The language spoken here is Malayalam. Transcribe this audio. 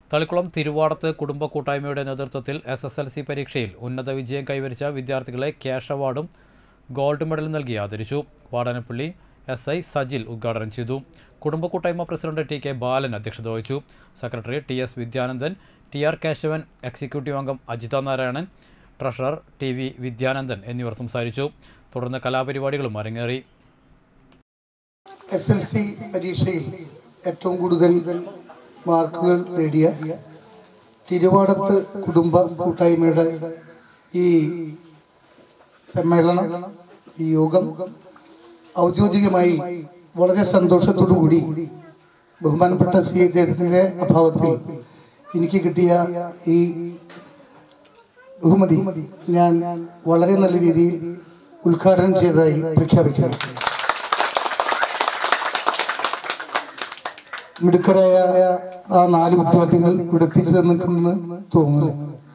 തളിക്കുളം തിരുവാടത്ത് കുടുംബ കൂട്ടായ്മയുടെ നേതൃത്വത്തിൽ SSLC പരീക്ഷയിൽ ഉന്നത വിജയം കൈവരിച്ച വിദ്യാർത്ഥികളെ ക്യാഷ് അവാർഡും ഗോൾഡ് മെഡലും നൽകി ആദരിച്ചു. വാടാനപ്പള്ളി SI സജിൽ ഉദ്ഘാടനം ചെയ്തു. കുടുംബ കൂട്ടായ്മ പ്രസിഡന്റ് TK ബാലൻ അധ്യക്ഷത വഹിച്ചു. Secretary TS Vidyanandan, TR Keshavan, executive അംഗം അജിത നാരായണൻ, ട്രഷറർ TV വിദ്യാനന്ദൻ എന്നിവർ സംസാരിച്ചു. തുടർന്ന് കലാപരിപാടികളും അരങ്ങേറി. SSLC പരീക്ഷയിൽ ഏറ്റവും കൂടുതൽ മാർക്കുകൾ നേടിയ തിരുവാടത്ത് കുടുംബ കൂട്ടായ്മയുടെ ഈ സമ്മേളനം, ഈ യോഗം ഔദ്യോഗികമായി വളരെ സന്തോഷത്തോടുകൂടി ബഹുമാനപ്പെട്ട അദ്ദേഹത്തിൻ്റെ അഭാവത്തിൽ എനിക്ക് കിട്ടിയ ഈ ബഹുമതി ഞാൻ വളരെ നല്ല രീതിയിൽ ഉദ്ഘാടനം ചെയ്തതായി പ്രഖ്യാപിക്കുന്നു. മിടുക്കരായ ആ 4 വിദ്യാർത്ഥികൾ ഇവിടെ എത്തിച്ചു തന്നിട്ടുണ്ടെന്ന് തോന്നുന്നു.